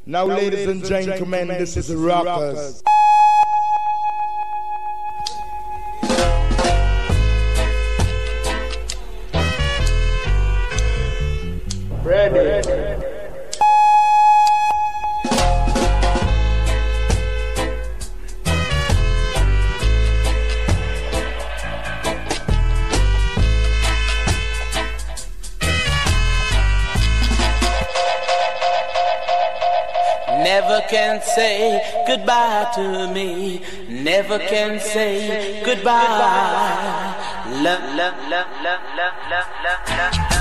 Now, ladies and gentlemen, this is the Rockers. Ready. Never can say goodbye to me. Never can say goodbye. Love, love, love, love, love, love, love, love, love.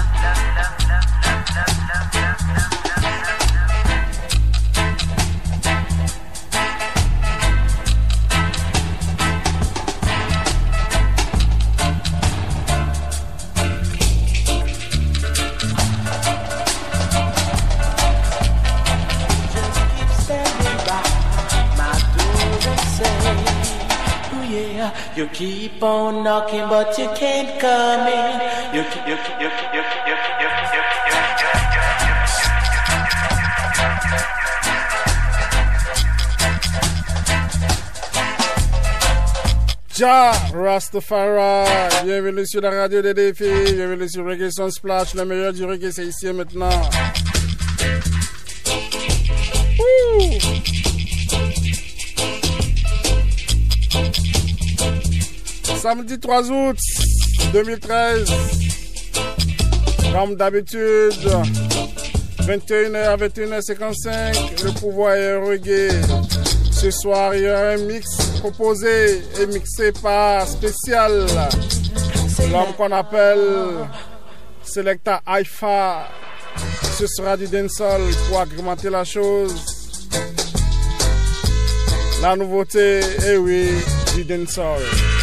You keep on knocking, but you can't come in. You Ja, Rastafari, bienvenue sur la radio des défis, bienvenue sur Reggae Sun Splash, le meilleur du reggae, c'est ici et maintenant. Woo! Samedi 3 août 2013, comme d'habitude, 21h à 21h55, le pouvoir est reggae. Ce soir, il y aura un mix proposé et mixé par Spécial, l'homme qu'on appelle Selecta Haifa. Ce sera du dancehall pour agrémenter la chose. La nouveauté, eh oui, du dancehall.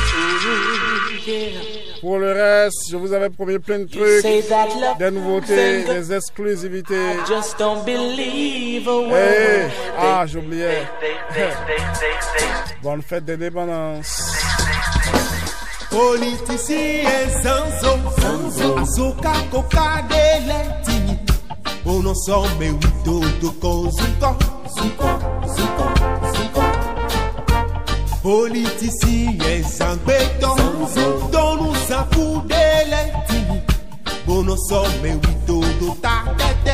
Pour le reste, je vous avais promis plein de trucs, des nouveautés, des exclusivités. Hey, ah, j'oubliais. Bonne fête d'indépendance. Politiciens Sanzo, Asoka Koka de Lentini. Bono sombe wito doko Zuko. Politiciens sans béton, dont nous s'en fout de l'intime. Bon, nous sommes huit de ta tête.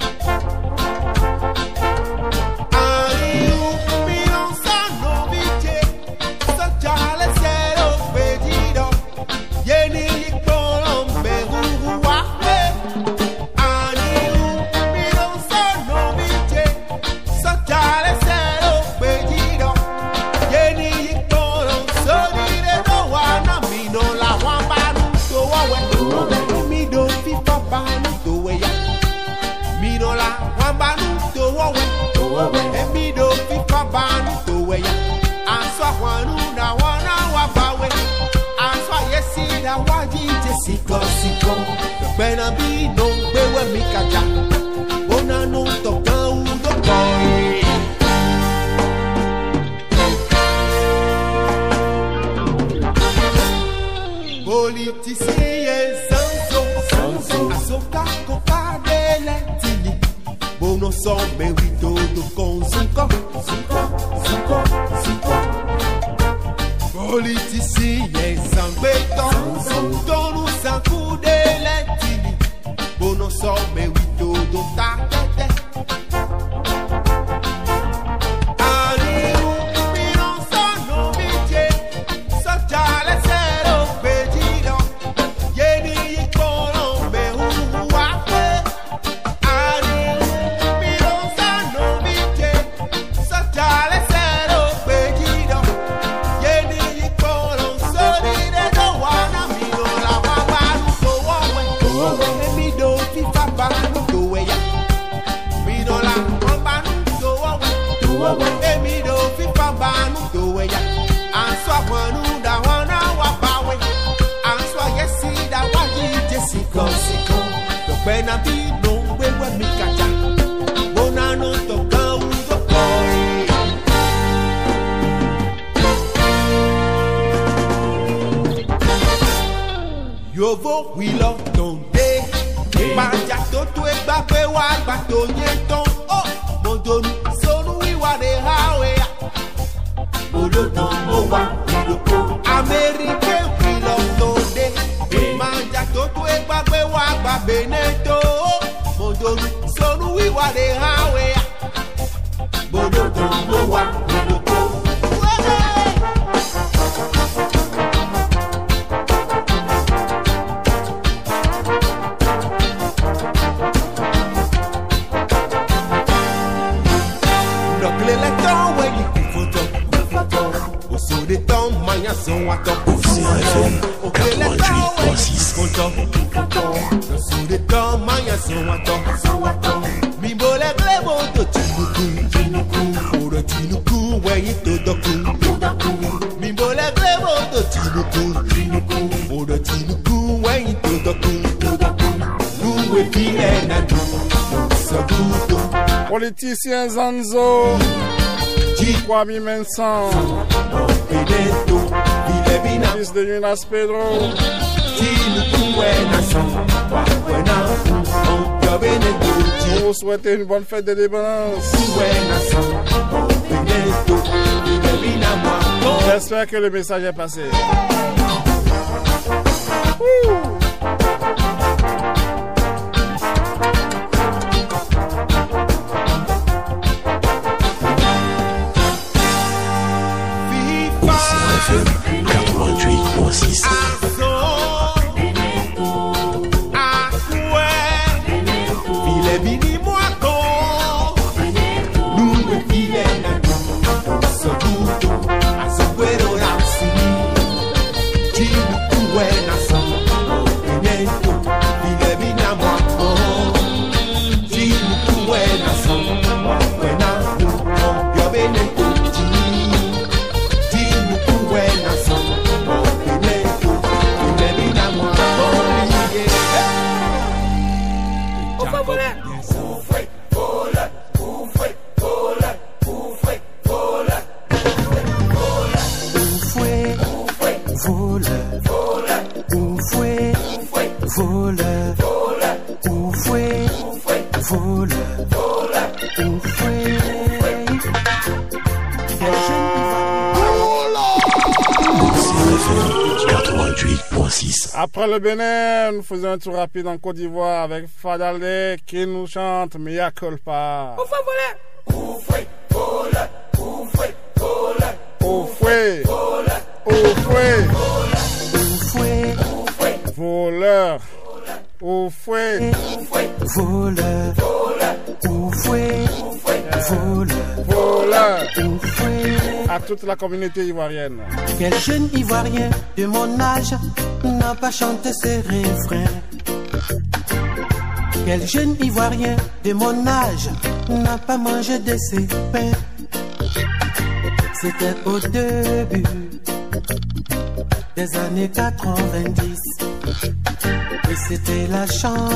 Siko, pena bi no bewe mikaja, ona no toka udo koi. Politiciens Sanzo, Asoka Koka de Lentini, bono sombe wito do con Zuko. Politiciens sans béton, dont nous s'en fout de l'intime. Bono sombe wito do ta tête. Pena bi no wewe mikaja, bona no toka udo koi. Yo vo wilo tonde, baja to tu egba pe wa gba to yen ton. Oh, mo donu Beneto, Mondo, Sonu, we were the highway. Bodo, Son à top. Au téléphone, sous des temps, mania son à top. Mimbo les glébo de Tinuku, pour le Tinuku, ouais, il te doku. Mimbo les glébo de Tinuku, pour le Tinuku, ouais, il te doku. Nous, et puis, les nadou, Sabuto. Politicien Zanzo, Kwame Mensah, fils de Jonas Pedro. On vous souhaite une bonne fête de l'indépendance. J'espère que le message est passé. Après le Bénin, nous faisons un tour rapide en Côte d'Ivoire avec Fadalé qui nous chante Mea Culpa. Voleur, au fouet, voleur, au fouet, voleur, à toute la communauté ivoirienne. Quel jeune ivoirien de mon âge n'a pas chanté ce refrain? Quel jeune ivoirien de mon âge n'a pas mangé de ses pains? C'était au début des années 90 et c'était la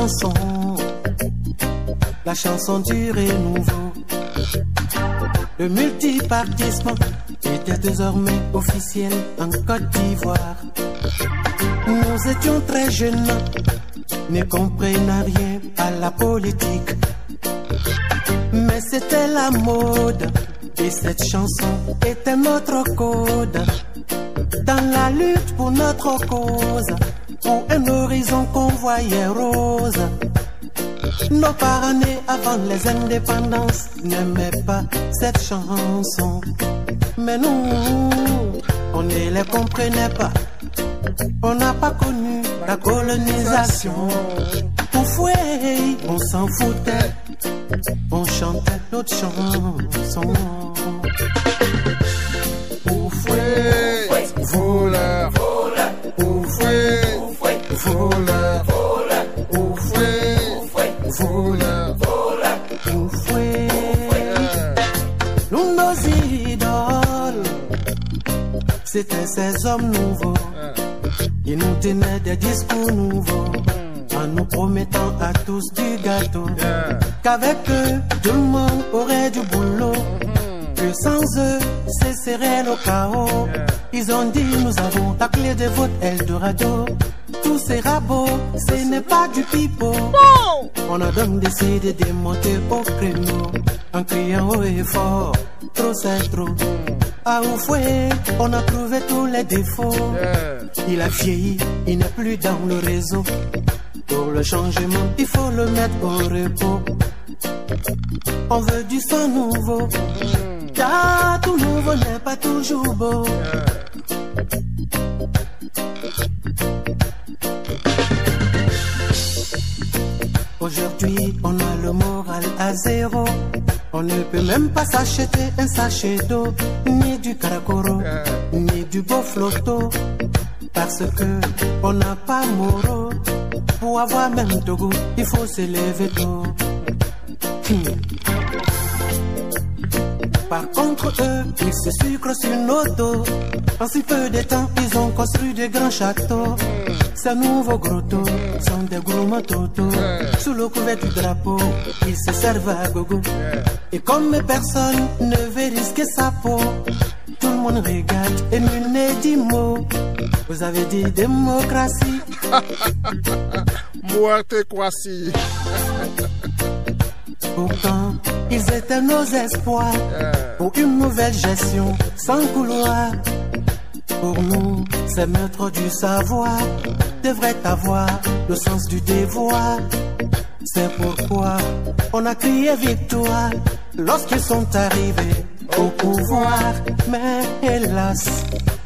chanson du renouveau. Le multipartisme était désormais officiel en Côte d'Ivoire. Nous étions très jeunes, ne comprenions rien à la politique, mais c'était la mode et cette chanson était notre code dans la lutte pour notre cause, pour un horizon qu'on voyait rose. Nos parents nés avant les indépendances n'aimaient pas cette chanson, mais nous, on ne les comprenait pas. On n'a pas connu la colonisation. Au fouet, on s'en foutait, on chantait notre chanson. Au fouet, voleur, au fouet, voleur, au fouet, voleur, au fouet. Nous, nos idoles, c'était ces hommes nouveaux. Ils nous tenaient des discours nouveaux, en nous promettant à tous du gâteau, qu'avec eux, tout le monde aurait du boulot, que sans eux, ce serait le chaos. Ils ont dit, nous avons la clé de votre Eldorado. Tout sera beau, ce n'est pas du pipeau. On a donc décidé de monter au créneau, en criant haut et fort, trop c'est trop. À Oufoué, on a trouvé tous les défauts. Il a vieilli, il n'est plus dans le réseau. Pour Le changement, il faut le mettre au repos. On veut du sang nouveau, car tout nouveau n'est pas toujours beau. Aujourd'hui, on a le moral à zéro. On ne peut même pas s'acheter un sachet d'eau, ni du caracoro, ni du beau flotto, parce que on n'a pas moraux. Pour avoir même de goût, il faut se lever tôt. Par contre, eux, ils se sucrent sur nos dos. En si peu de temps, ils ont construit de grands châteaux. Ces nouveaux grottos sont des gros mototos. Sous le couvert du drapeau, ils se servent à gogo. Et comme personne ne veut risquer sa peau, tout le monde regarde et nul ne dit mot. Vous avez dit démocratie. Muerte quasi. Pourtant, ils étaient nos espoirs pour une nouvelle gestion sans couloir. Pour nous, ces maîtres du savoir devraient avoir le sens du devoir. C'est pourquoi on a crié victoire lorsqu'ils sont arrivés au pouvoir. Mais hélas,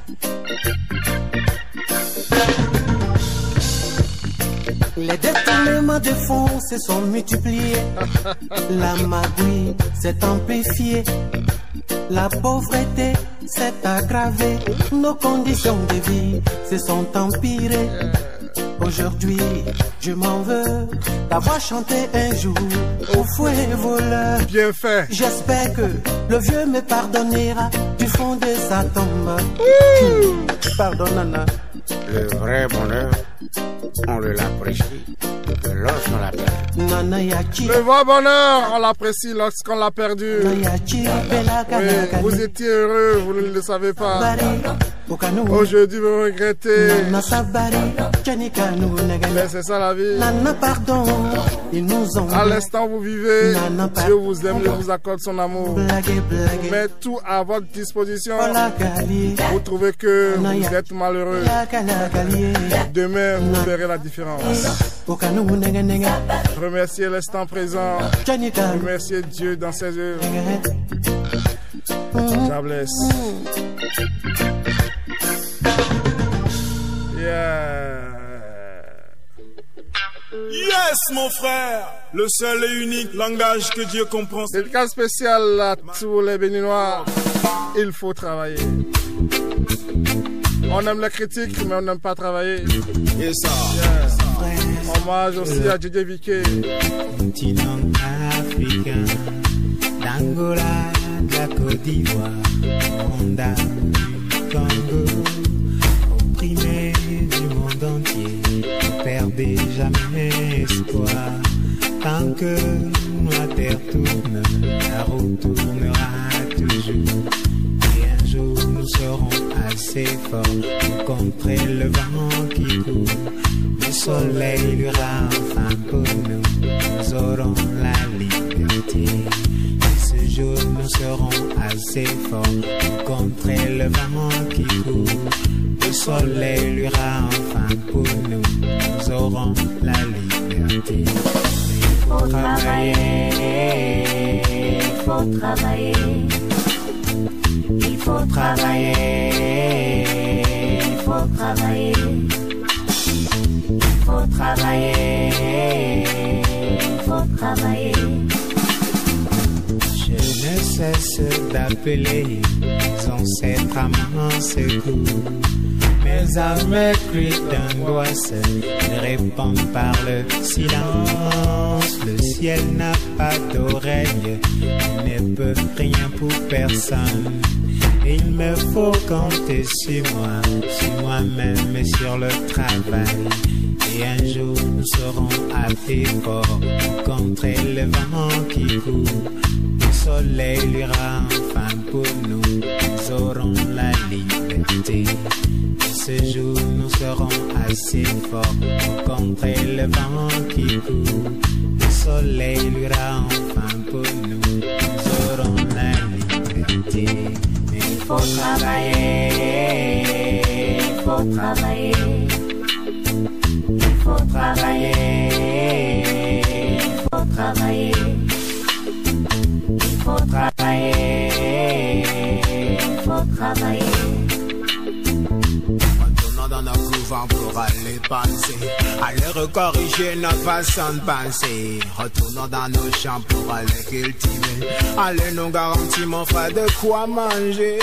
les détournements de fonds se sont multipliés. La magouille s'est amplifiée. La pauvreté s'est aggravée. Nos conditions de vie se sont empirées. Aujourd'hui, je m'en veux d'avoir chanté un jour au fouet voleur. Bien fait. J'espère que le vieux me pardonnera du fond de sa tombe. Pardon, Nana. Le vrai bonheur, on l'apprécie lorsqu'on l'a perdu. Le vrai bonheur, on l'apprécie lorsqu'on l'a perdu. Oui, vous étiez heureux, vous ne le savez pas. Aujourd'hui, vous regrettez. Mais c'est ça la vie. À l'instant où vous vivez, Dieu vous aime et vous accorde son amour. Mais tout à votre disposition. Vous trouvez que vous êtes malheureux. Demain, vous verrez la différence. Remerciez l'instant présent. Remerciez Dieu dans ses œuvres. God bless. Yeah. Yes, mon frère, le seul et unique langage que Dieu comprend. Dédicace spéciale à tous les Béninois. Il faut travailler. On aime la critique, mais on n'aime pas travailler. Et ça. Yeah. Hommage aussi à DJ Vicky. Continent africain, d'Angola, de la Côte d'Ivoire, Rwanda, du Congo, opprimé du monde entier, ne perdez jamais espoir. Tant que la terre tourne, la route tournera toujours. Et un jour nous serons assez forts pour contrer le vent qui court. Le soleil luira enfin pour nous, nous aurons la liberté. Et ce jour nous serons assez forts pour contrer le vent qui court. Le soleil luira enfin pour nous, nous aurons la liberté. Il faut travailler, il faut travailler. Il faut travailler, il faut travailler. Il faut travailler, il faut travailler. Je ne cesse d'appeler mes ancêtres à mon secours. Mes amers cris d'angoisse ne répondent par le silence. Le ciel n'a pas d'oreille, il ne peut rien pour personne. Il me faut compter sur moi, sur moi-même et sur le travail. Et un jour nous serons assez forts pour contrer le vent qui court. Le soleil luira enfin pour nous, nous aurons la liberté. Et ce jour nous serons assez forts pour contrer le vent qui court. Le soleil luira enfin pour nous, nous aurons la liberté. Mais il faut travailler, il faut travailler. Il faut travailler, pensée. Allez recorriger notre façon de penser. Retournons dans nos champs pour aller cultiver. Allez nous garantir mon frère de quoi manger.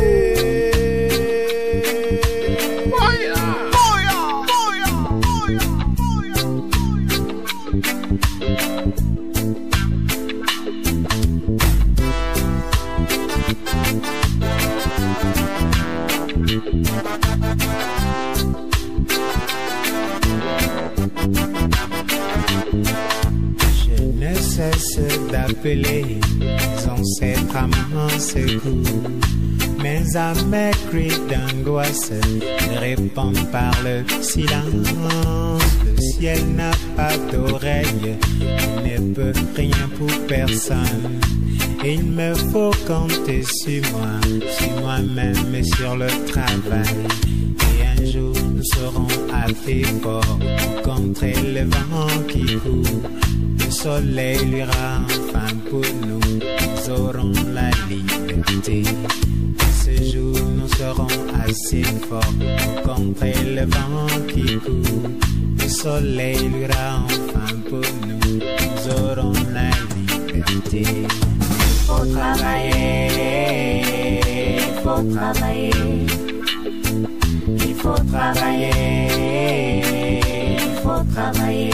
Je ne cesse d'appeler mes ancêtres à mon secours. Mes âmes, mes cris d'angoisse me répondent par le silence. Le ciel n'a pas d'oreille, il ne peut rien pour personne. Il me faut compter sur moi-même et sur le travail. Et un jour nous serons assez forts pour contrer le vent qui court. Le soleil luira enfin pour nous, nous aurons la liberté. Ce jour nous serons assez forts pour contrer le vent qui court. Le soleil luira enfin pour nous, nous aurons la liberté. Il faut travailler, il faut travailler. Il faut travailler, il faut travailler.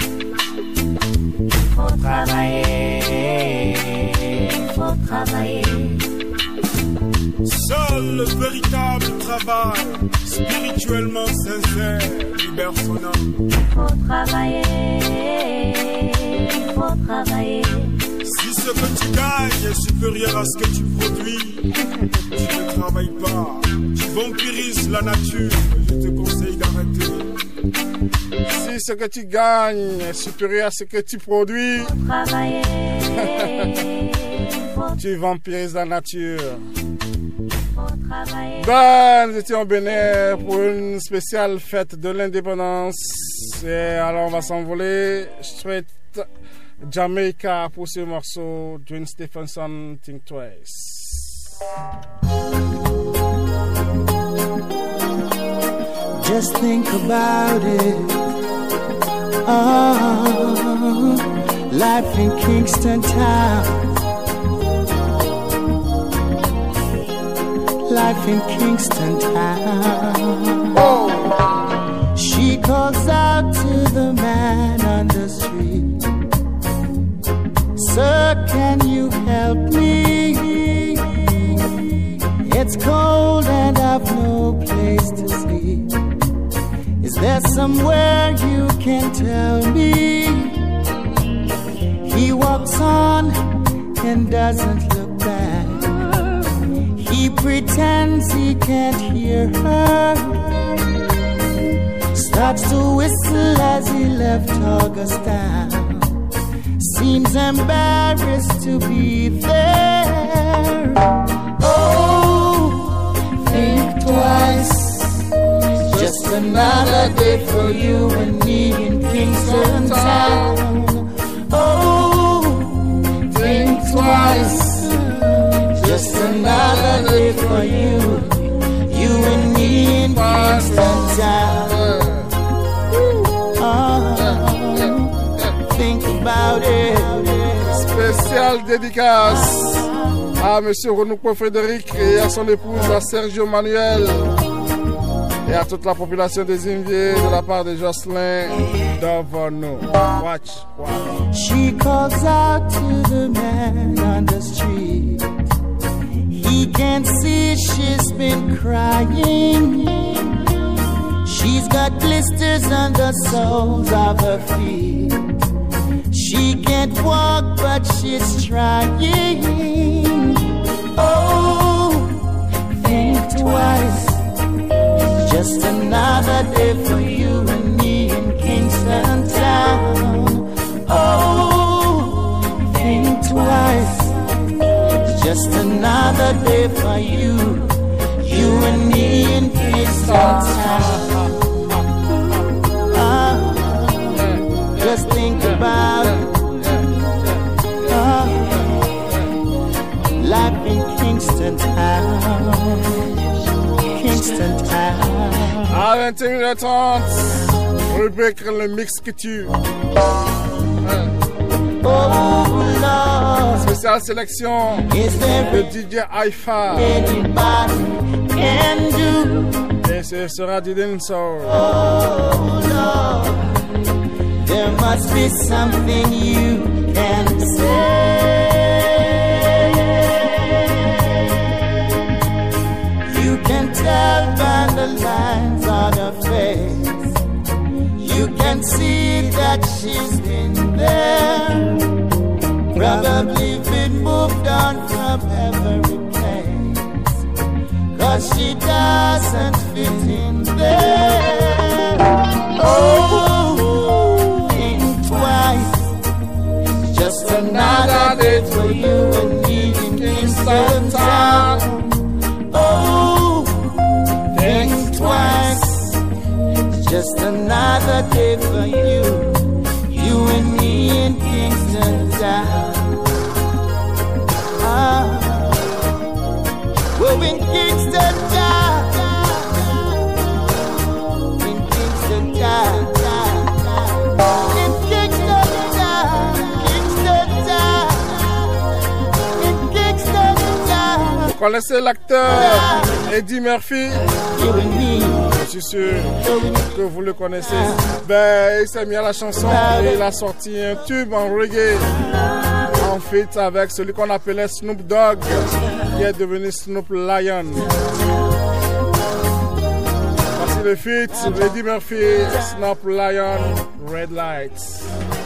Il faut travailler, il faut travailler. Seul le véritable travail, spirituellement sincère, libère son âme. Il faut travailler, il faut travailler. Si ce que tu gagnes est supérieur à ce que tu produis, tu ne travailles pas, tu vampirises la nature. Je te conseille d'arrêter. Si ce que tu gagnes est supérieur à ce que tu produis, tu vampirises la nature. Ben, nous étions au Bénin pour une spéciale fête de l'indépendance. Et alors on va s'envoler straight Jamaica pour ce morceau. Dwayne Stephenson, Think Twice. Just think about it. Oh, life in Kingston Town. Life in Kingston Town. Oh. She calls out to the man on the street. Sir, can you help me? It's cold and I've no place to sleep. Is there somewhere you can tell me? He walks on and doesn't look back. He pretends he can't hear her. Starts to whistle as he left Augustine. Seems embarrassed to be there. Oh, think twice. Just another day for you and me in Kingston Town. Oh, think twice. Just another day for you, you and me in Kingston Town. Think about it. Spéciale dédicace à Monsieur Renouco Frédéric et à son épouse, à Sergio Manuel, et à toute la population des Inviers de la part de Jocelyn Davono. Watch. She calls out to the man on the street. He can't see she's been crying. She's got blisters on the soles of her feet. She can't walk but she's trying. Oh, think twice. Just another day for you and me in Kingston Town. Oh, think twice. Just another day for you, you and me in Kingston Town. Just think about it. Life in Kingston Town. Kingston Town. 21h30. Rubrique le mix que tu. Spéciale sélection de DJ Haifa. Et ce sera du dancehall. There must be something you can say. You can tell by the lines on her face. You can see that she's been there. Probably been moved on from every place. 'Cause she doesn't fit in there. Oh, think twice. Just another day for you and me in Kingston Town. Oh, think twice. Just another day for you. You and me in Kingston Town. We're in Kingston Town. In Kingston Town. In Kingston Town. Kingston Town. In Kingston Town. Vous connaissez l'acteur Eddie Murphy? Je suis sûr que vous le connaissez. Ben, il s'est mis à la chanson et il a sorti un tube en reggae en feat avec celui qu'on appelait Snoop Dogg, qui est devenu Snoop Lion. Voici le feat Eddie Murphy, Snoop Lion, Red Lights.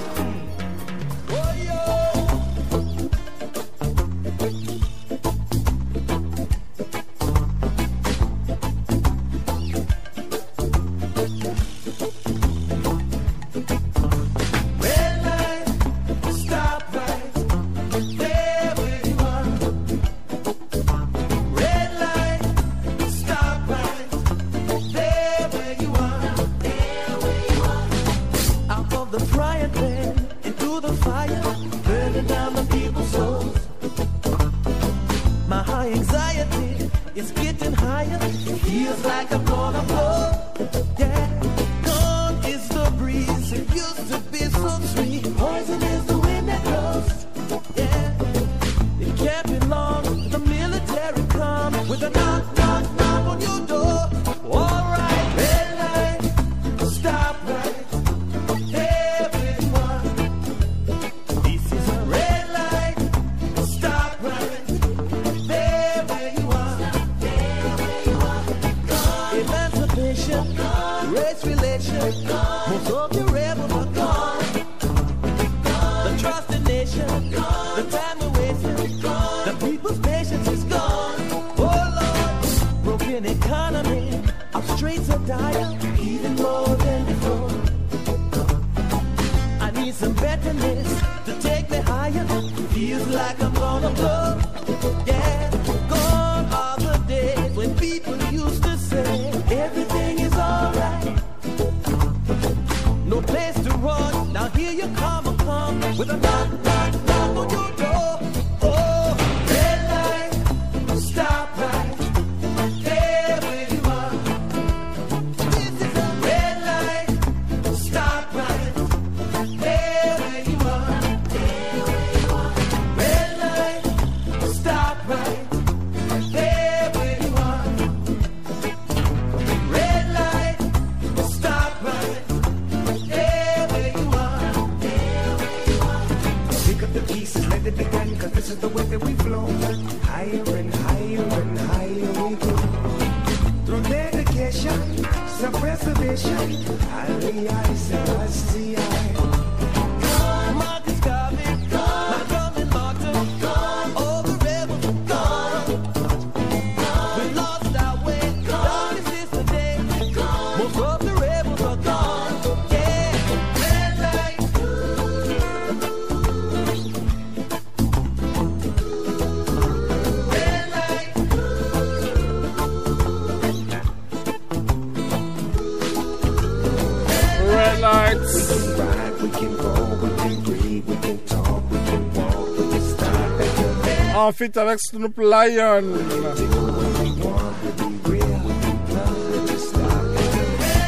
En feat avec Snoop Lion.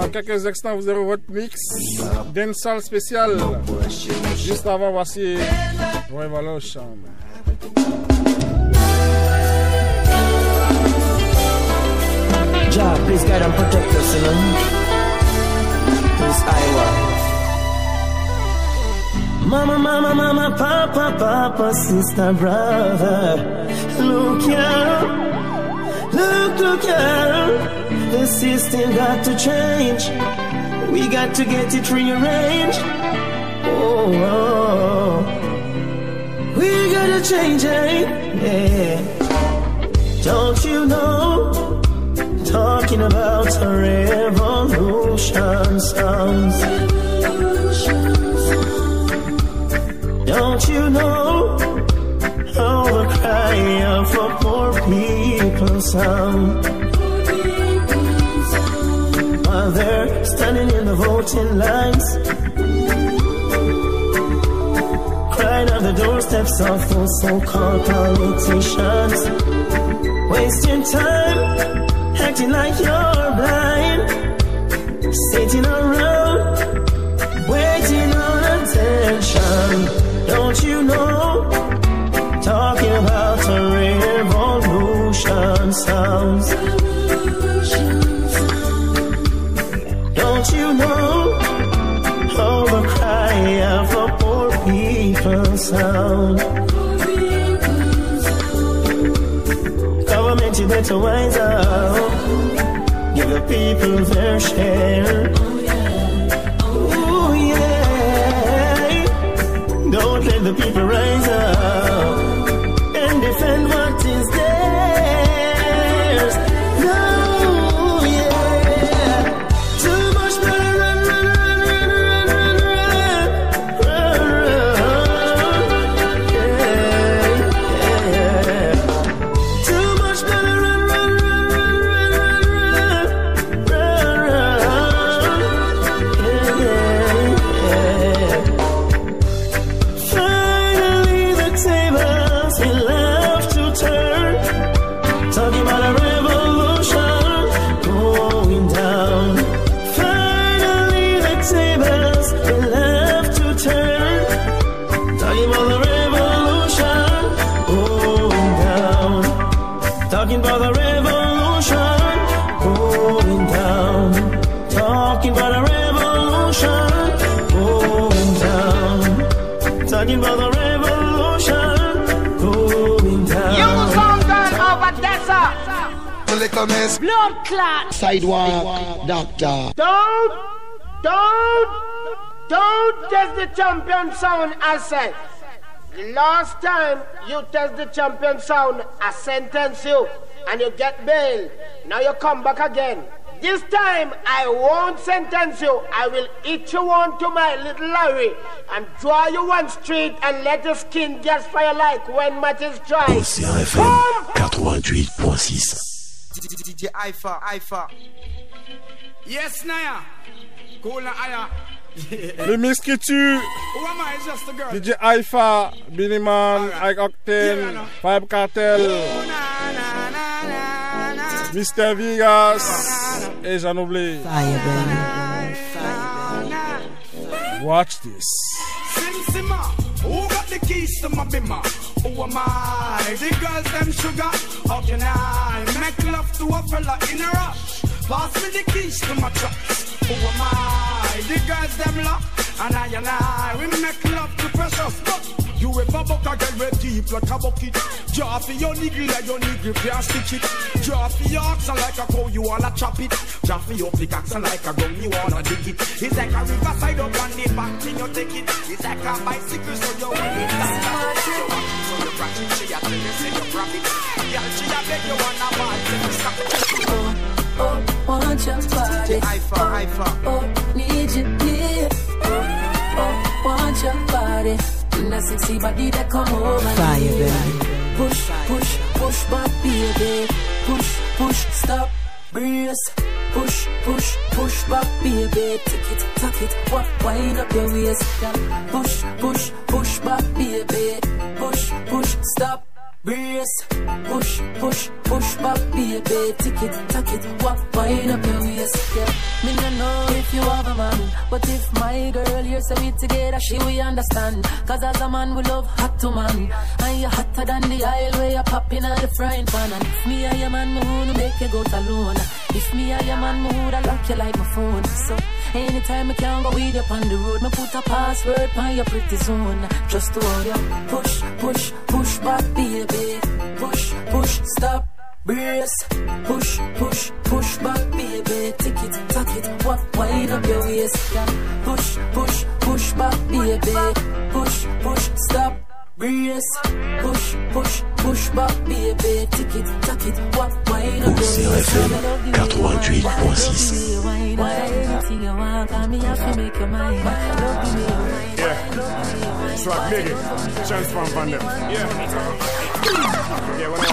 Dans quelques instants, vous aurez votre mix dancehall spécial. Juste avant, voici Revolution. Jah, please guide and protect us, you know. Miss Iowa. Mama, mama, mama, papa, papa, sister, brother. Look here, look here. The system got to change. We got to get it rearranged. Oh, we gotta change it. Yeah. Don't you know? Talking about a revolution sounds. Don't you know how the cry of a poor people sound? While they're standing in the voting lines, crying on the doorsteps of those so-called politicians, wasting time, acting like you're blind, sitting around, waiting on attention. Don't you know, talking about a revolution sounds. Don't you know, how the cry of the poor people sound. Government, you better wise up, give the people their share. Ooh, yeah. Don't let the people rise up and defend what is theirs. No, yeah. Too much blood, run, run, run, run, run, run, run, run, yeah, yeah. Too much blood, run, run, run, run, run, run, run, yeah, yeah. Finally, the tables will have to turn. Talking about a revolution going down. Finally, the tables will have to turn. Talking about the revolution going down. Talking about the revolution going down. Talking about the revolution going down. Talking about the revolution going down. You sound girl over Dessa. Blood clot. Sidewalk doctor. Don't test the champion sound, I said. The last time you test the champion sound, I sentence you and you get bail. Now you come back again. This time I won't sentence you. I will hit you on to my little Larry and draw you one street and let the skin gas fire like when match is dry. CRFM 88.6. DJ Ifa. Yes, Naya. Cool na Aya. Le mix qui tue. Who am I? Just a girl. DJ Ifa, Billy Man, Ike Octane, Five Cartel, Mr. Vegas, et j'en oublie. Watch this. Simsima, who got the keys to my bimmer? Who am I? The girls them sugar. How can I make love to a fella in a rush? Pass me the keys to my trucks. Who am I? The girls them lock. And I, we make love to precious. But you ever buck a girl with deep like a bucket? Draw for your niggle like your niggle can't stitch it. Draw for your oxen like a cow, you wanna chop it. Draw for your pickaxe like a gun, you wanna dig it. It's like a riverside up on the back, then you take it. It's like a bicycle, so you want it. So you crash it, she a tell you, say you grab it. Girl, she a beg you wanna buy it, you stop it. Want your body. Ifa. Need you here. Want your body. Let's see body that come over. Fire, baby. Push back, baby. Push, stop, brace. Push back, baby. Take it, tuck it, wind up your waist. Push back, baby. Push, stop, brace. Push push back, baby. Tick it, tack it, wind up your waist. Yeah. Me no know if you have a man, but if my girl here say we together, she will understand. Cause as a man we love hot to man, and you hotter than the aisle where you popping on the frying pan. And if me and your man, me wanna make you go alone. If me and your man, me woulda lock you like my phone. So anytime I can go with you on the road, me put a password on your pretty zone. Just to hold you, push, push, push back, baby. Push, push, stop, brace. Push, push, push back, baby. Tick it, tack it, wind up your waist. Yeah. Push, push, push back, baby. Push, push, stop, brace. Push, push, push back, baby. Tick it, tack it, wind up your waist. CRFM 88.6. Yeah. Swag nigga. Transform van them. Yeah. Yeah, what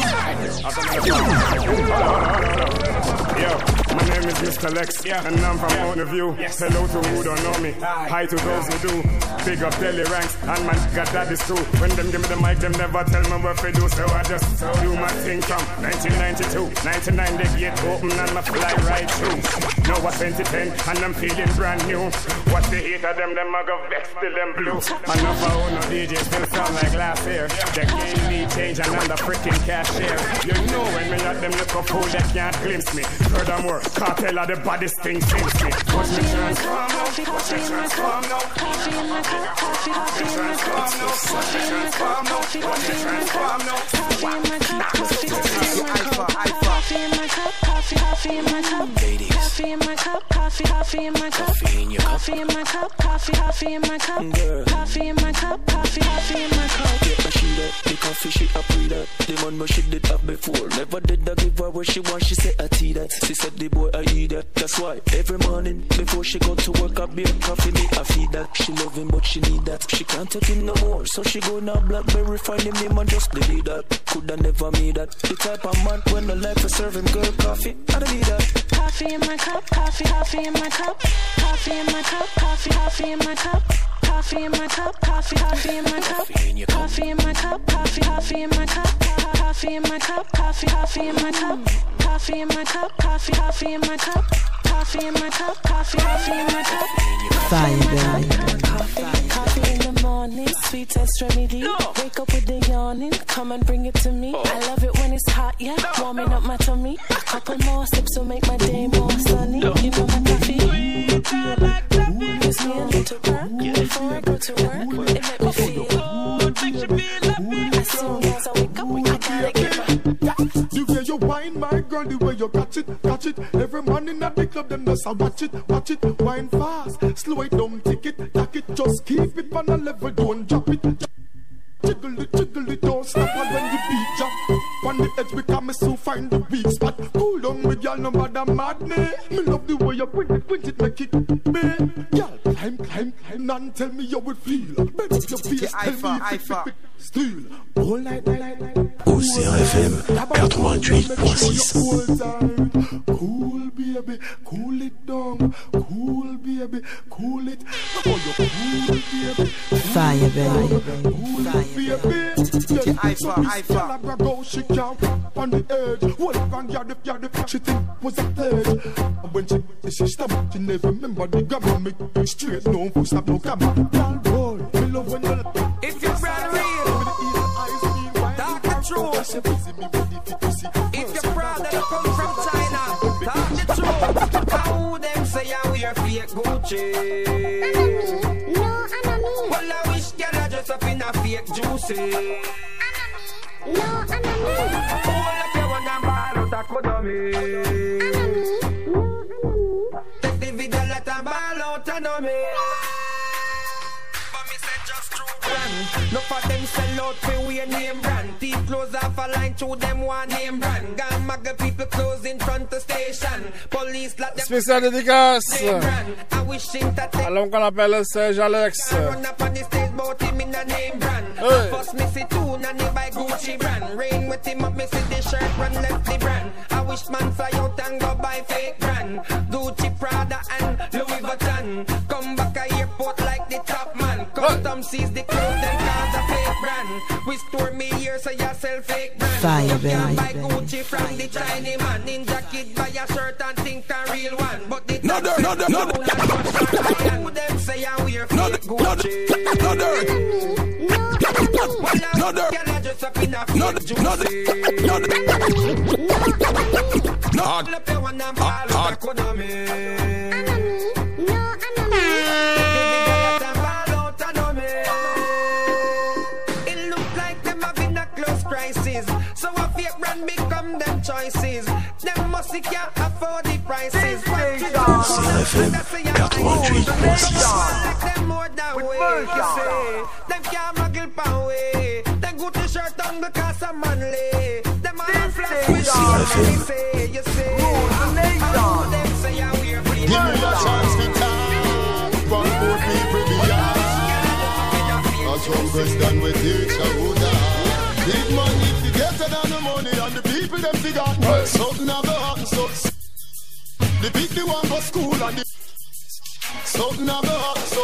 Yo, my name is Mr. Lex, and I'm from Mountain View. Hello to who don't know me, hi to those who do. Big up Telly Ranks, and man got that is true. When them give me the mic, them never tell me what to do. So I just do my thing from 1992, 99 the gate open and I fly right through. Now it's 2010 and I'm feeling brand new. What's the hate of them I go vex till them blue. Enough of no DJ still sound like last year. The game need change and I'm the freaking cashier. You know when me at them look up fool that can't glimpse me. Furthermore, cartel of the baddest thing since me. Watch me transform now, watch me transform now. Coffee in my cup, coffee in my cup, coffee in my cup, coffee in my cup, coffee in my cup, coffee in my cup, coffee in my cup, coffee in my cup, coffee in my cup, coffee in my cup, coffee in my cup, coffee in my cup, coffee in my cup, coffee in my cup. Yeah, she that the coffee she a pre that. The man where she did have before. Never did I give her what she want. She said I tea that. She said the boy I eat that. That's why every morning before she go to work I beer coffee me I feed that. She love him but she need that. She can't take him no more. So she go now BlackBerry find him name and just delete that. Coulda never made that. The type of man when the life for serving girl coffee. I don't need that. Coffee in my cup, coffee in my cup, coffee in my cup, coffee in my cup. Coffee in my cup, coffee in my cup, coffee in my cup, coffee in my cup, coffee in my cup, coffee in my cup, coffee in my cup, coffee in my cup, coffee in my cup, coffee in my cup. Coffee in the morning, sweetest remedy. Wake up with the yawning, come and bring it to me. I love it when it's hot, yeah, warming up my tummy. A couple more sips will make my day more sunny. You know my coffee. Gives me a little burn before I go to work. It make me feel good. As soon as I wake up, I gotta get my. The way you wine, my girl, the way you catch it. Every morning at the club, them just watch it. Wine fast, slow it down, take it, tack it. Just keep it on a level, don't drop it. Jiggle it, don't stop when the beat drop. On the edge, because me so find the weak spot. Cool down with y'all, no matter mad me. Me love the way you quint it, make it me. Y'all climb, none tell me how it feel. Bend up your face, tell me still. All night. Au CRFM 88.6. Cool baby, cool it down. Cool baby, cool it. Oh, you cool baby. Fire baby. I go, she can't rap on the edge. What if I got the she think was a pledge. And when she stopped, she never remember the grammar. Make straight, no full stop, no camera. Boy, me love when you if you're brand real, talk the truth. If you're proud that you come from China, talk the truth. How them say I wear fake Gucci? Well, I wish girl I dress up in a fake juicy. No, All of you wanna ball out a kodami. Take the video, let a ball out a dummy. But me say just true brand. No for them sell out for we a name brand. Thief close off a line to them one name brand. Gang mag people close in front of station. Police let them spécial dédicace à l'homme qu'on appelle Serge Alex. First me see two nanny by Gucci brand. Rain with him up, me see the shirt run left the brand. I wish man fly out and go buy fake brand. Gucci, Prada and Louis Vuitton. Come back a airport like the top man. Custom sees the clothes and cars a fake brand. We store me here so you sell fake brand. Fire, You baby. can't buy Gucci from the Chinese man. Ninja kid buy a shirt and think a real one. But the no dirt, no dirt, no dirt. Who them say I wear fake Gucci? No dirt. No dirt. Can I dress up in a fake juicy? It look like them having a close crisis. So a fake brand become them choices. Them must can't afford the prices. CRFM 88.6. Them more than way you say. Them can't muggle pound way. Them go to shirt on because of manly. Them all flash with you say. You say. Them say I wear free. Give me a chance to talk. One more people beyond. As one question with each other. Big money to get it on the money and the people them forgotten. Something never happened, so the big the one for school and the something never happened, so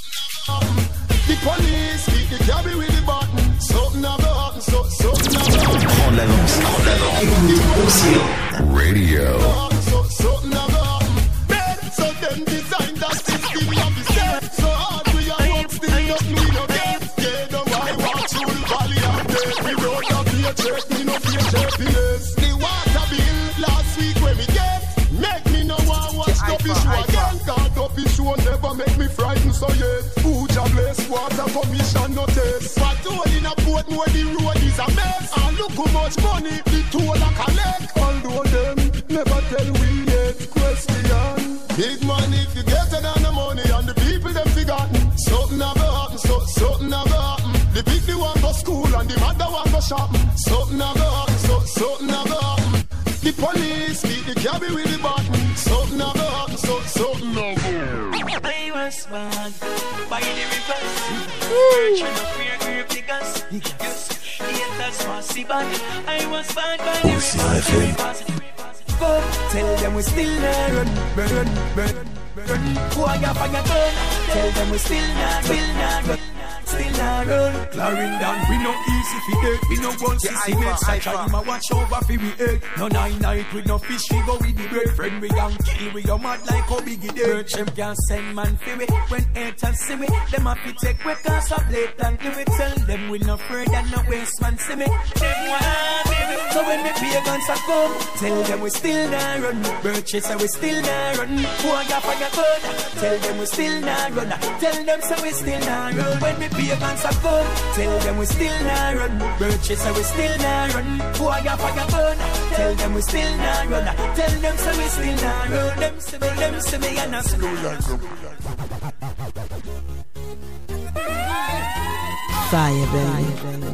the police keep the cabby with the button. Something never happened, so something never happened. Prends l'avance, écoutez Océan Radio. Something never happened. So them design that system of the set. So hard we are work still nothing we no get. Yeah, no I want to valley and dead. We wrote up here check me no fear check. The water bill last week when we get make me no one watch the issue again. God up issue never make me frightened so yet. Food jobless water commission no test. But all in a boat more the road is a mess. And look how much money the toll a collect. Although them never tell we yet question. Big money if you get it on the money and the people them forgotten. Something never happen, so something never happen. The big the one go school and the mother one go shopping. Something never happen, so something never happen. The police beat the cabby with the button. Something never happen, so something never happen. I was bad by the reverse. Virtue no fear grip the gas. Yes, haters was see bad. I was bad by the reverse. Go tell them we still not run. Who are you for your gun? Tell them we still not run. Still not run. Clarendon, we no easy fi dead. We no gun sissy mate. Such a him a watch over fi we head. No night with no fish, we go with the bread. Friend we young kill, we a mad like how big it is. Them can send man fi we. When haters see me, them a fi take we cause a blatant do it. Tell them we no afraid and no waste man see me. Them want me. So when me pagans a come, tell them we still not run. Birches say we still not run. Who are you for your gun? Tell them we still not run. Tell them say we still not run. When me pagans a come, tell them we still not run. Birches say we still not run. Who are you for your gun? Tell them we still not run. Tell them say we still not run. Them say me and a school. Fire, baby.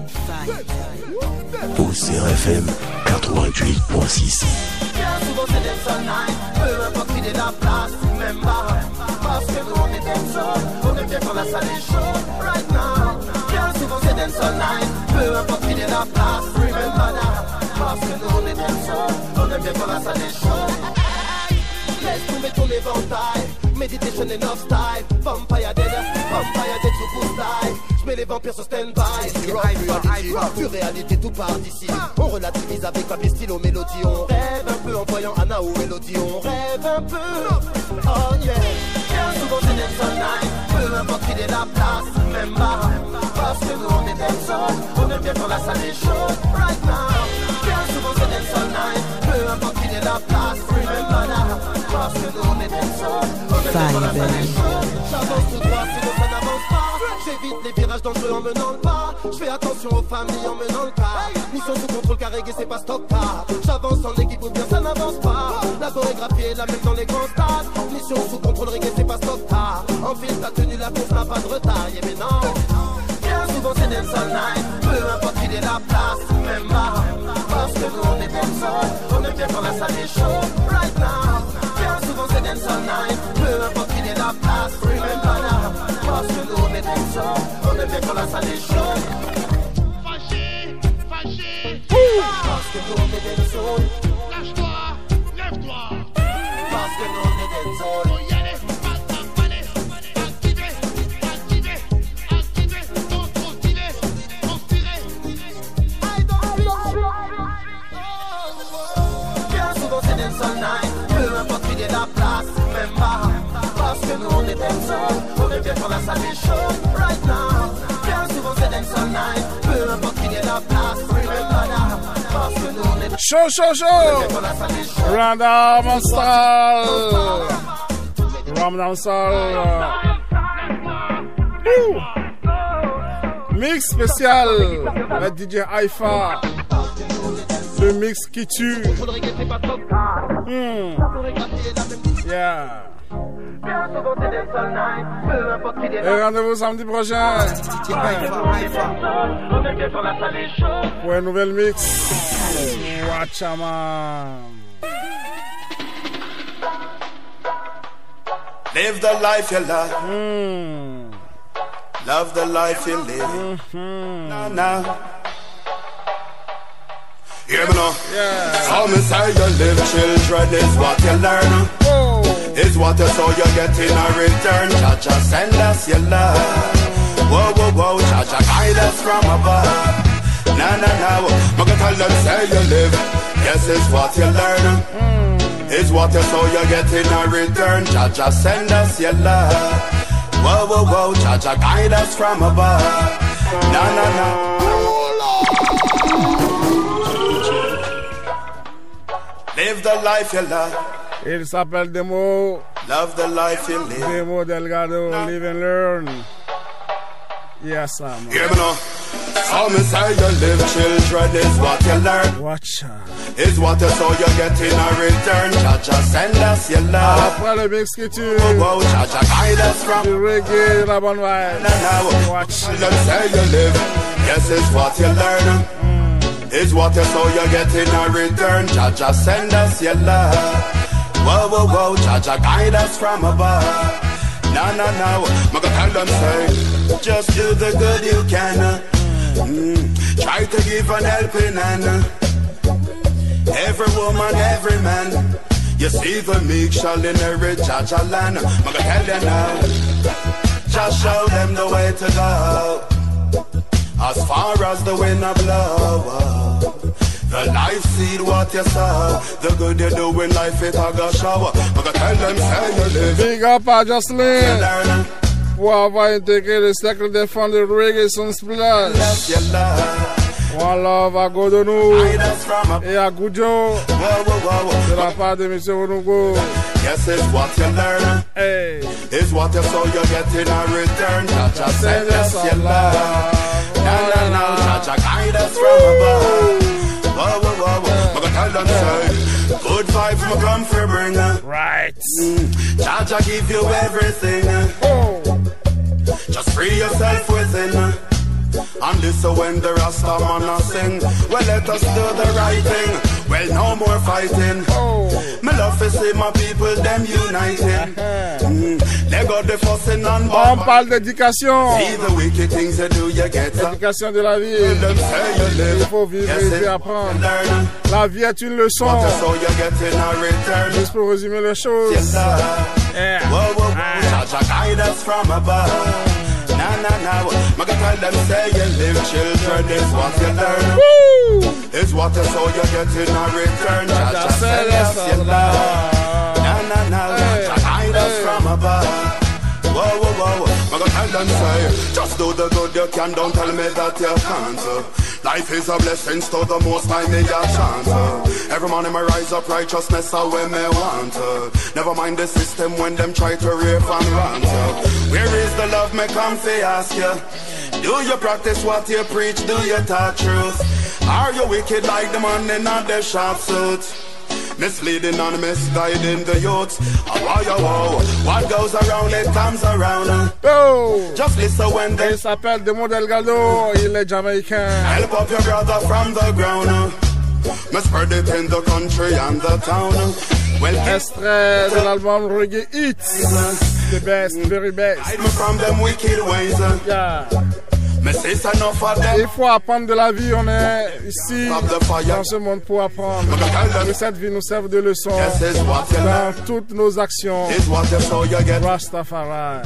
Au CRFM 88.6. Bien souvent c'est des sonnailles, peu importe qui est la place, même pas. Parce que nous on est des seuls, on est bien quand la salle est chaude, right now. Bien souvent c'est des sonnailles, peu importe qui est la place, remember that. Parce que nous on est des seuls, on est bien quand la salle est chaude. Laisse tomber ton éventail, meditation enough style. Vampire dead sous coup style. J'mets les vampires sur stand-by. Pure réalité tout part d'ici. On relativise avec papier, stylo, mélodie. On rêve un peu en voyant Anna ou Elodie. On rêve un peu, oh yeah. Bien souvent c'est Nelson Night. Peu importe qui est la place, même pas. Parce que nous on est Nelson. On aime bien quand la salle est chaude, right now. Bien souvent c'est Nelson Night. Peu importe qui est la place, remember that. Parce que nous on est Nelson. On aime bien quand la salle est chaude. J'avance tout droit, sinon ça n'avance pas. J'évite les virages dangereux en menant le pas. J'fais attention aux familles en menant le pas. Mission sous contrôle car reggae c'est pas stockard. J'avance en équipe ou bien ça n'avance pas. La chorégraphie est la même dans les grands stades. Mission sous contrôle reggae c'est pas stockard. En file ta tenue la course n'a pas de retard. Yeah mais non. Bien souvent c'est Nelson Night. Peu importe qui est la place, même pas. Parce que nous on est Nelson. On aime bien quand la salle est chaude, right now. Bien souvent c'est Nelson Night. Peu importe qui est la place, remember that. Parce que nous on est Nelson. On aime bien quand la salle est chaude. Fâché. Parce que nous on est Nelson. Lâche-toi, lève-toi. Parce que nous on est Nelson. Faut y aller, pas activer, contrôler. On même bien pour la salle des shows. Right now, bien souvent c'est them so nice. Peu importe qui est la place, remember that. Parce que nous on est chaud, chaud, chaud. Random Style. Random Style. Mix spécial. La DJ Haifa. Le mix qui tue. Yeah. Et rendez-vous samedi prochain pour un nouvel mix. Watchaman. Live the life you love. Love the life you live. Now. Hear me now. How me say you live, children, is what you learn. Is what you saw you get in a return. Cha-cha send us your love. Whoa, whoa, whoa, cha-cha guide us from above. Nah, nah, nah, I'm gonna tell them say you live. Yes, it's what you learn. Is what you saw you get in a return. Cha-cha send us your love. Whoa, whoa, whoa, cha-cha guide us from above. Nah, nah, nah. Live the life you love. Il s'appelle Demo. Love the life you live. Demo Delgado, live and learn. Yes, Sam. Hear me now. How me say you live, children, is what you learn. Watch out. Is what you saw you get in a return. Cha-cha send us your love. Après le mix qui tue. Wow, cha-cha guide us from the reggae, la bonne vibe. Watch them say you live. Yes, it's what you learn. Is what you saw you get in a return. Cha-cha send us your love. Whoa, whoa, whoa, cha-cha guide us from above. Nah, nah, nah, I'm gonna tell them say, just do the good you can. Try to give an helping hand. Every woman, every man. You see the meek shall inherit Jah land. I'm gonna tell them now, just show them the way to go. As far as the wind a blow, the life seed what you sow. The good you do in life it a go shower. I'm gonna tell them say you live. Big up à Jocelyn pour avoir intégré le cercle des fans de Reggae Sun Splash. One love à Godonou et à Goudjo de la part de Monsieur Onugo. Yes, it's what you learn. Hey, it's what you sow you get in a return. Cha-cha send us your love. Now, now, now, cha-cha guide us from above. Whoa, whoa, whoa, whoa. I'm gonna tell them say, good vibes my come for bring. Right. Cha-cha give you everything. Just free yourself within. And listen when the Rasta man a sing. Well, let us do the right thing. Well, no more fighting. Me love to see my people, them uniting. Let go the fussing and on parle d'éducation. See the wicked things you do, you get. L'éducation de la vie. Il faut vivre et apprendre. La vie est une leçon. Juste pour résumer les choses. Yeah. Whoa, whoa, whoa. Jah guide us from above. Nah, nah, nah. I'm gonna tell them say you live, children, is what you learn. Is what you sow you get in a return. Jah send us your love. Nah, nah, nah. Jah guide us from above. Whoa, whoa, whoa. I'm gonna tell them say, just do the good you can, don't tell me that you can't. Life is a blessing, to the most I need a chance. Every morning I rise up, righteousness are where me want. Never mind the system when them try to rape and rant. Where is the love me come to ask you? Do you practice what you preach? Do you talk truth? Are you wicked like the man in the sharp suit? Misleading and misguiding the youth. What goes around it comes around. Just listen when they. Il s'appelle Demo Delgado. Il est jamaïcain. Help up your brother from the ground. Me spread it in the country and the town. Well, extrait de l'album Reggae Hits. The best, very best. Hide me from them wicked ways. Yeah. Mais c'est enough of them. Il faut apprendre de la vie, on est ici dans ce monde pour apprendre. Que cette vie nous serve de leçon dans toutes nos actions. Rastafari.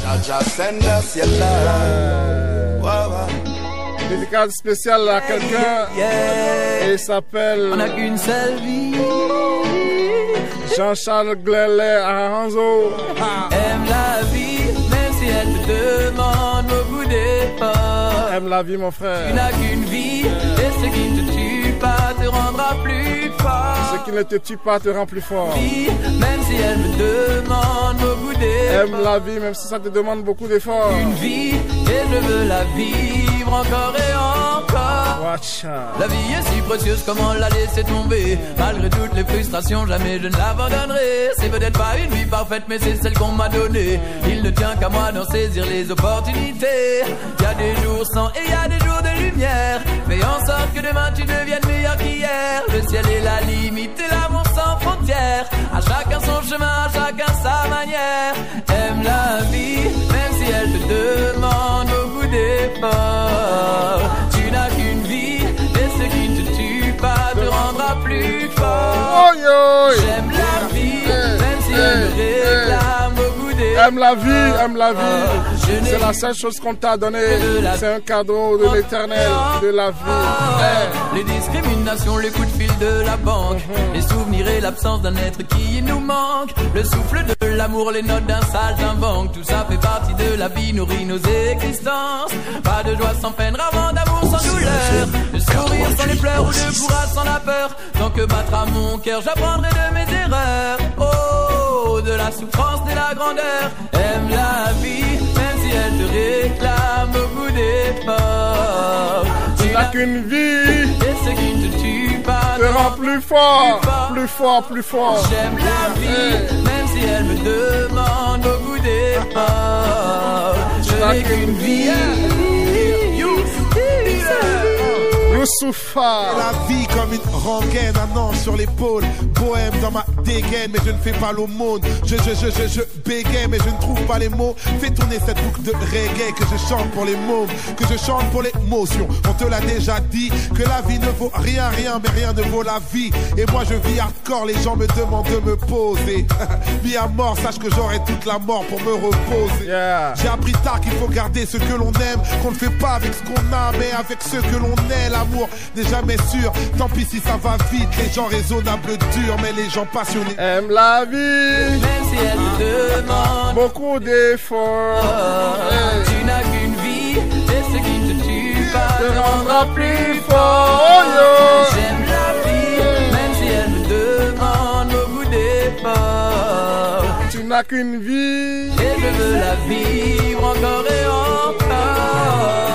Dédicace spéciale à quelqu'un et il s'appelle On n'a qu'une seule vie. Jean-Charles Glellet à Hanzo. Aime la vie, même si elle elle te demande beaucoup d'efforts. Aime la vie, mon frère. Tu n'as qu'une vie et ce qui ne te tue pas te rendra plus fort. Ce qui ne te tue pas te rend plus fort. Même si elle me demande beaucoup d'efforts. Aime la vie, même si ça te demande beaucoup d'efforts. Une vie et je veux la vivre encore et encore. Watch out. La vie est si précieuse, comment la laisser tomber? Malgré toutes les frustrations, jamais je ne l'abandonnerai. C'est peut-être pas une vie parfaite, mais c'est celle qu'on m'a donnée. Il ne tient qu'à moi d'en saisir les opportunités. Il y a des jours sans et il y a des jours de lumière. Fais en sorte que demain tu deviennes meilleur qu'hier. Le ciel est la limite et l'amour sans frontières. À chacun son chemin, à chacun sa manière. Aime la vie, même si elle te demande beaucoup d'efforts. Tu n'as qu'une vie et ce qui ne te tue pas te rendra plus fort. J'aime la vie, même si elle me réclame beaucoup d'efforts. Aime la vie, aime la vie. C'est la seule chose qu'on t'a donnée. C'est un cadeau de l'éternel, de la vie. Les discriminations, les coups de fil de la banque, les souvenirs et l'absence d'un être qui nous manque. Le souffle de l'amour, les notes d'un saltimbanque. Tout ça fait partie de la vie, nourrit nos existences. Pas de joie sans peine, rarement d'amour sans douleur. De sourire sans les pleurs ou de courage sans la peur. Tant que battra mon cœur, j'apprendrai de mes erreurs. Oh, de la souffrance, de la grandeur. Aime la vie, même si elle te réclame beaucoup d'efforts. Tu n'as qu'une vie et ce qui ne te tue pas te rend plus fort, plus fort, plus fort. J'aime la vie, même si elle me demande beaucoup d'efforts. Je n'ai qu'une vie. La vie comme une rengaine, un an sur l'épaule. Bohème dans ma dégaine, mais je ne fais pas l'aumône. Je bégaye, mais je ne trouve pas les mots. Fais tourner cette boucle de reggae, que je chante pour les mômes, que je chante pour l'émotion. On te l'a déjà dit, que la vie ne vaut rien, mais rien ne vaut la vie. Et moi je vis hardcore, les gens me demandent de me poser. Mis à mort, sache que j'aurai toute la mort pour me reposer. J'ai appris tard qu'il faut garder ce que l'on aime, qu'on ne fait pas avec ce qu'on a, mais avec ce que l'on est. L'amour n'est jamais sûr, tant pis si ça va vite. Les gens raisonnables durs, mais les gens passionnés aiment la vie, même si elle te demande beaucoup d'efforts. Tu n'as qu'une vie et ce qui ne te tue pas te rendra plus fort. J'aime la vie, même si elle me demande beaucoup d'efforts. Tu n'as qu'une vie et je veux la vivre encore et encore.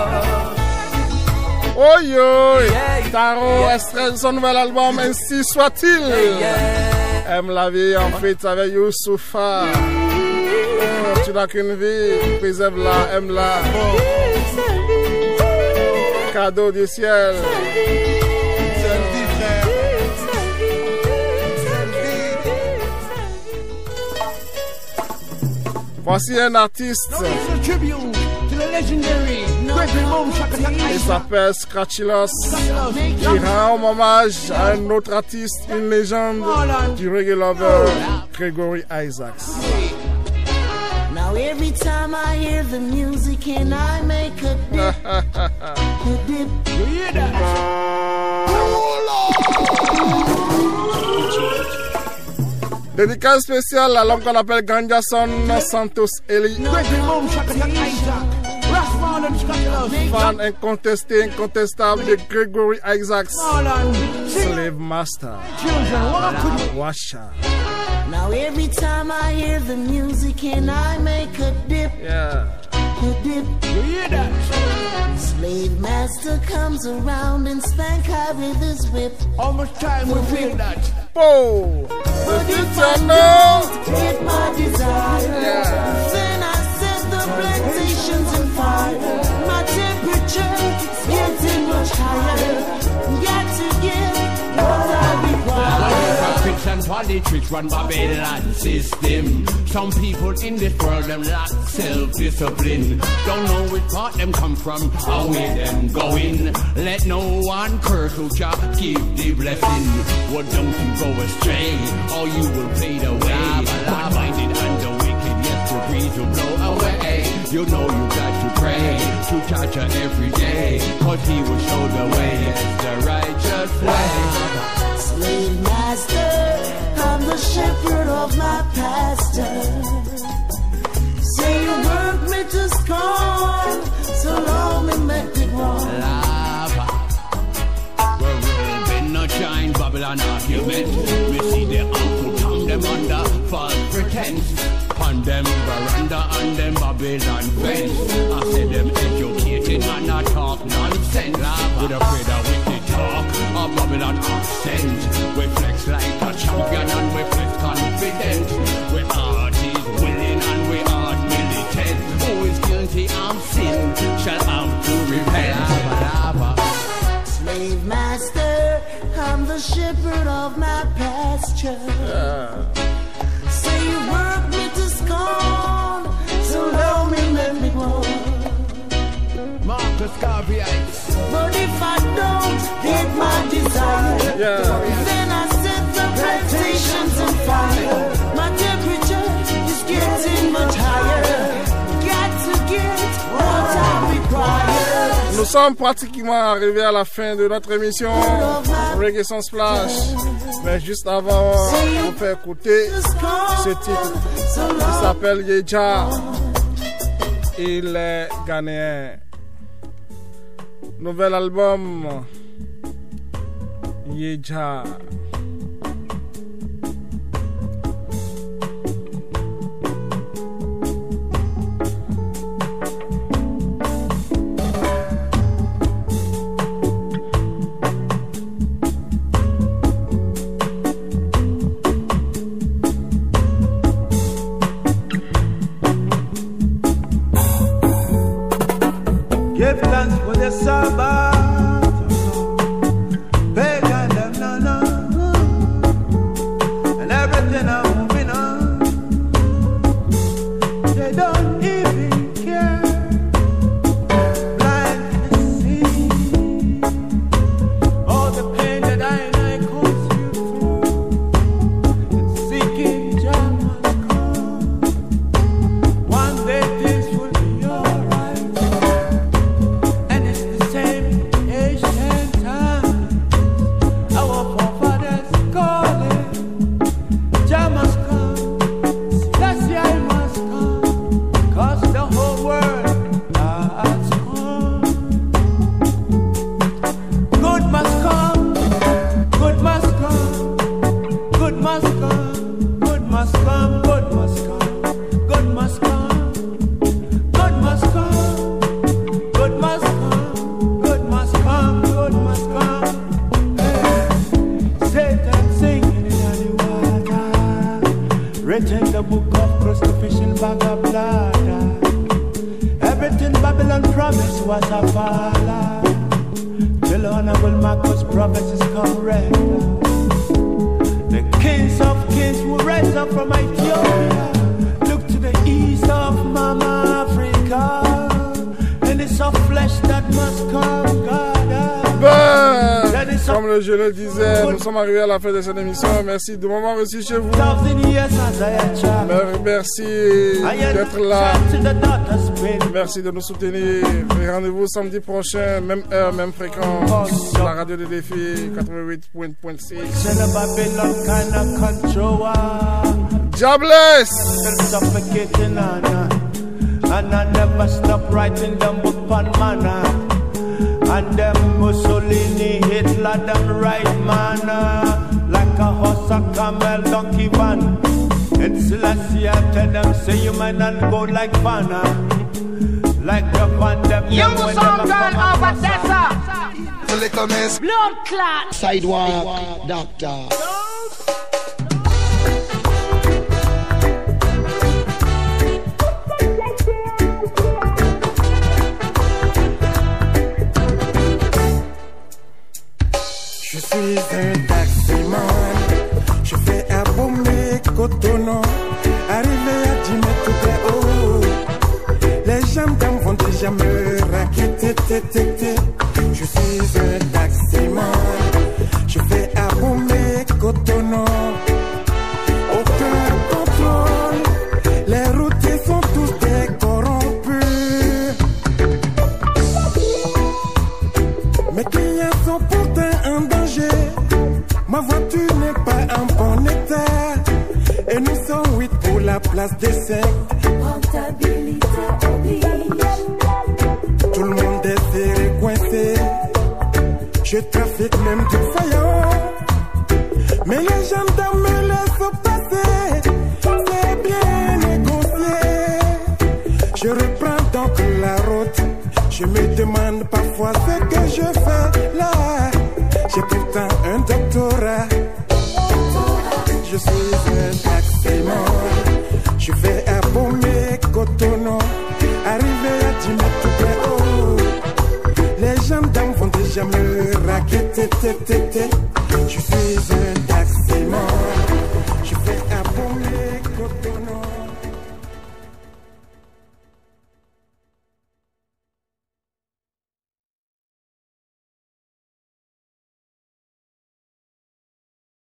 Taro extrait de son nouvel album, Ainsi soit-il. Aime la vie en fait avec Youssoufa. Tu n'as qu'une vie, préserve-la, aime-la. Cadeau du ciel. Voici un artiste. Il s'appelle Scratchilos. Il rend hommage à un autre artiste, une légende du reggae lover, Gregory Isaacs. Now every time I hear the music and I make a dip, dip. You hear that? Dédicace spéciale à l'homme qu'on appelle Ganjason Santos Eli. Fan incontesté, incontestable de Gregory Isaacs, Slave Master. Watch out. Now every time I hear the music and I make a dip, dip. You hear that? Slave master comes around and spank her with his whip. How much time we feel that? Oh, but if I don't get my desire, then I set the plantations on fire. My temperature is getting much higher. Got to get what I require. And politics run Babylon system. Some people in this world them lack self-discipline. Don't know which part them come from, or where them going. Let no one curse who shall give the blessing. Well, don't you go astray, or you will fade away. One-minded and the wicked, yes, the breeze will blow away. You know you got to pray to Jah every day, cause he will show the way, yes, the righteous way. Slave master, I'm the shepherd of my pastor. Say you work me to scorn, so long me make it wrong. Lava. We're rubbing no shine, Babylon argument. We see the uncle come them under false pretense. On them veranda and them Babylon fence. I say them educated and not talk nonsense. With a afraid of with the talk of Babylon accent. We flex like a champion and we flex confident. We heart is willing and we heart militant. Who is guilty of sin shall have to repent. Slave master, I'm the shepherd of my pasture. Say you work me to scorn, so long me let me go. Marcus Garvey. But if I don't get my desire, then I set the plantations on fire. My temperature is getting much higher. Got to get what I require. Nous sommes pratiquement arrivés à la fin de notre émission Reggae sans Splash. Mais juste avant, on fait écouter ce titre qui s'appelle Yeja. Il est ghanéen. Nouvel album Yeja. Give thanks for the Sabbath. Pagan them no. And everything I'm moving on. They don't even care. Blind to see all the pain that I caused you through. And seeking Jah must come. One day this will be alright. Written the book of crucifix in bag of blood. Everything Babylon promised was a fall. Till Honorable Marcus prophecies correct. The kings of kings will rise up from Ethiopia. Look to the east of Mama Africa. And it's of flesh that must come, God. Comme je le disais, nous sommes arrivés à la fin de cette émission. Merci de m'avoir reçu chez vous. Merci d'être là. Merci de nous soutenir. Rendez-vous samedi prochain, même heure, même fréquence, sur la radio des défis 88.6. God bless. And I never stop writing them book on manna. And them Mussolini, Hitler, them right manna. Like a horse, a camel, donkey van. And Selassie, I tell them, say you might not go like Vanna. Like the van, them Young song girl of Odessa. Blood clot. Sidewalk doctor. Je suis un taximan, je fais abomber Cotonou, arrivé à 10 mètres tout est haut. Les gendarmes vont déjà me raqueter, je suis un taximan, je fais abomber Cotonou. Aucun contrôle, les routiers sont tous des corrompus. Mes clients sont pourtant en danger. Ma voiture n'est pas en bon état. Et nous sommes 8 pour la place des 5. Je trafique même du faillant. Mais les gendarmes me laissent passer. C'est bien négocié. Je reprends donc la route. Je me demande parfois ce que je fais là. J'ai pourtant un doctorat. Je suis un taximan. Je vais à Bomé, Cotonou. Arrivé à 10 mètres tout près haut. Les gendarmes vont déjà me raqueter. Je suis un taximan.